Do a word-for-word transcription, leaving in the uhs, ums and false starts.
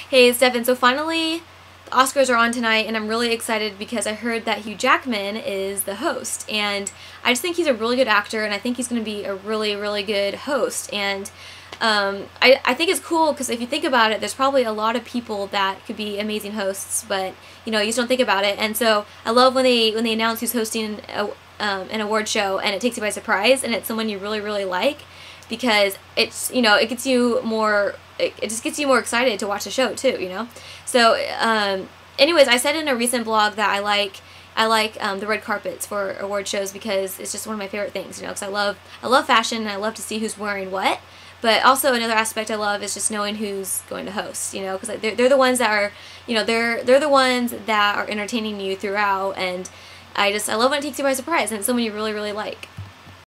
Hey, Stefan. So finally, the Oscars are on tonight, and I'm really excited because I heard that Hugh Jackman is the host, and I just think he's a really good actor, and I think he's going to be a really, really good host. And um, I, I think it's cool because if you think about it, there's probably a lot of people that could be amazing hosts, but you know, you just don't think about it. And so I love when they when they announce who's hosting a, um, an award show, and it takes you by surprise, and it's someone you really, really like, because it's, you know, it gets you more. It, it just gets you more excited to watch the show too, you know. So, um, anyways, I said in a recent blog that I like I like um, the red carpets for award shows because it's just one of my favorite things, you know. Because I love I love fashion, and I love to see who's wearing what. But also another aspect I love is just knowing who's going to host, you know, because they're they're the ones that are, you know, they're they're the ones that are entertaining you throughout, and I just I love when it takes you by surprise, and it's someone you really, really like.